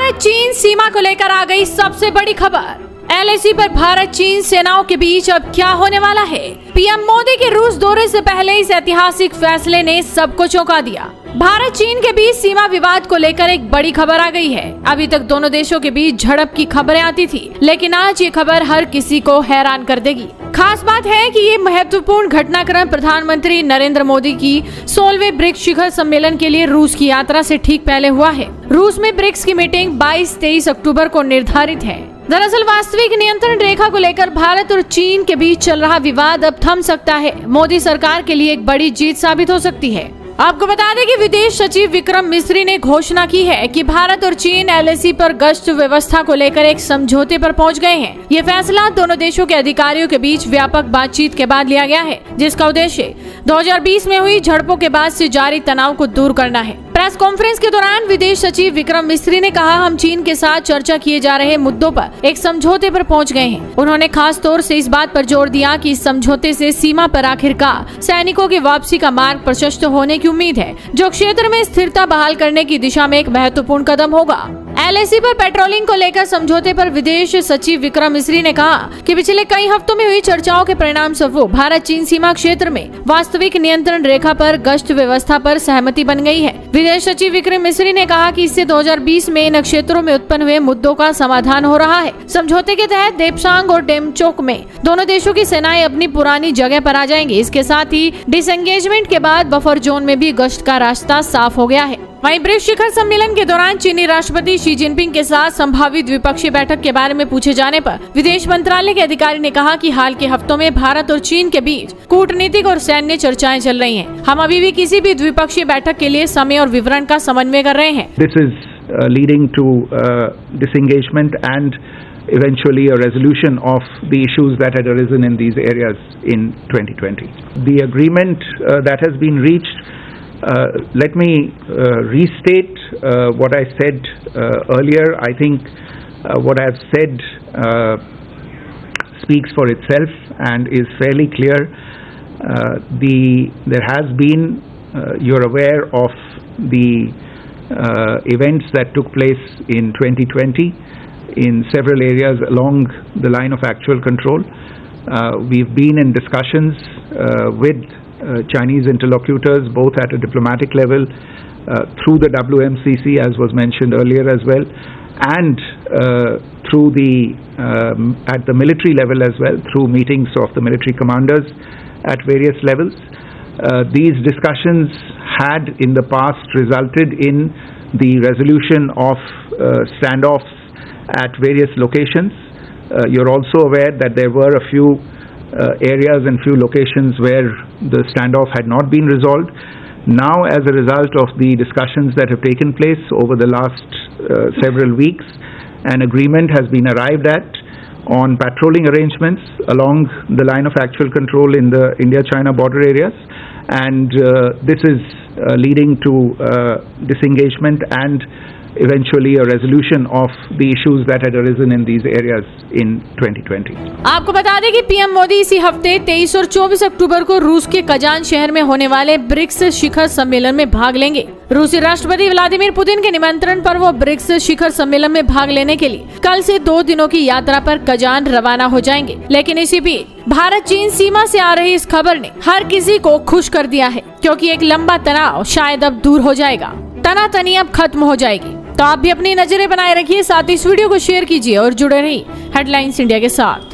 भारत चीन सीमा को लेकर आ गई सबसे बड़ी खबर। LAC पर भारत चीन सेनाओं के बीच अब क्या होने वाला है। पीएम मोदी के रूस दौरे से पहले इस ऐतिहासिक फैसले ने सबको चौंका दिया। भारत चीन के बीच सीमा विवाद को लेकर एक बड़ी खबर आ गई है। अभी तक दोनों देशों के बीच झड़प की खबरें आती थी, लेकिन आज ये खबर हर किसी को हैरान कर देगी। खास बात है कि ये महत्वपूर्ण घटनाक्रम प्रधानमंत्री नरेंद्र मोदी की 16वें ब्रिक्स शिखर सम्मेलन के लिए रूस की यात्रा से ठीक पहले हुआ है। रूस में ब्रिक्स की मीटिंग 22-23 अक्टूबर को निर्धारित है। दरअसल वास्तविक नियंत्रण रेखा को लेकर भारत और चीन के बीच चल रहा विवाद अब थम सकता है। मोदी सरकार के लिए एक बड़ी जीत साबित हो सकती है। आपको बता दें कि विदेश सचिव विक्रम मिस्री ने घोषणा की है कि भारत और चीन LAC पर गश्त व्यवस्था को लेकर एक समझौते पर पहुंच गए हैं। ये फैसला दोनों देशों के अधिकारियों के बीच व्यापक बातचीत के बाद लिया गया है, जिसका उद्देश्य 2020 में हुई झड़पों के बाद से जारी तनाव को दूर करना है। प्रेस कॉन्फ्रेंस के दौरान विदेश सचिव विक्रम मिस्री ने कहा, हम चीन के साथ चर्चा किए जा रहे मुद्दों पर एक समझौते पर पहुंच गए हैं। उन्होंने खास तौर से इस बात पर जोर दिया कि इस समझौते से सीमा पर आखिरकार सैनिकों की वापसी का मार्ग प्रशस्त होने की उम्मीद है, जो क्षेत्र में स्थिरता बहाल करने की दिशा में एक महत्वपूर्ण कदम होगा। LAC पर पेट्रोलिंग को लेकर समझौते पर विदेश सचिव विक्रम मिस्री ने कहा कि पिछले कई हफ्तों में हुई चर्चाओं के परिणाम स्वरूप भारत चीन सीमा क्षेत्र में वास्तविक नियंत्रण रेखा पर गश्त व्यवस्था पर सहमति बन गई है। विदेश सचिव विक्रम मिस्री ने कहा कि इससे 2020 में इन क्षेत्रों में उत्पन्न हुए मुद्दों का समाधान हो रहा है। समझौते के तहत देपसांग और डेमचोक में दोनों देशों की सेनाएं अपनी पुरानी जगह पर आ जाएंगी। इसके साथ ही डिसएंगेजमेंट के बाद बफर जोन में भी गश्त का रास्ता साफ हो गया है। वहीं ब्रिक्स शिखर सम्मेलन के दौरान चीनी राष्ट्रपति शी जिनपिंग के साथ संभावित द्विपक्षीय बैठक के बारे में पूछे जाने पर विदेश मंत्रालय के अधिकारी ने कहा कि हाल के हफ्तों में भारत और चीन के बीच कूटनीतिक और सैन्य चर्चाएं चल रही हैं। हम अभी भी किसी भी द्विपक्षीय बैठक के लिए समय और विवरण का समन्वय कर रहे हैं। This is leading to disengagement and eventually a resolution of the issues that had arisen in these areas in 2020. The agreement that has been reached, let me restate what I said earlier. I think what I have said speaks for itself and is fairly clear. There has been, you're aware of the events that took place in 2020 in several areas along the line of actual control. We've been in discussions with Chinese interlocutors, both at a diplomatic level, through the WMCC, as was mentioned earlier as well, and through at the military level as well, through meetings of the military commanders at various levels. These discussions had in the past resulted in the resolution of standoffs at various locations. You're also aware that there were a few areas and few locations where the standoff had not been resolved. Now, as a result of the discussions that have taken place over the last several weeks, an agreement has been arrived at on patrolling arrangements along the line of actual control in the India-China border areas, and this is leading to disengagement and eventually a resolution of the issues that had arisen in these areas in 2020. आपको बता दें कि PM Modi इसी हफ्ते 23 और 24 अक्टूबर को रूस के कजान शहर में होने वाले ब्रिक्स शिखर सम्मेलन में भाग लेंगे। रूसी राष्ट्रपति व्लादिमीर पुतिन के निमंत्रण पर वो ब्रिक्स शिखर सम्मेलन में भाग लेने के लिए कल से 2 दिनों की यात्रा पर कजान रवाना हो जाएंगे। लेकिन इसी बीच भारत चीन सीमा से आ रही इस खबर ने हर किसी को खुश कर दिया है, क्योंकि एक लंबा तनाव शायद अब दूर हो जाएगा। तनातनी अब खत्म हो जाएगी। तो आप भी अपनी नजरें बनाए रखिए, साथ ही इस वीडियो को शेयर कीजिए और जुड़े रहिए हेडलाइंस इंडिया के साथ।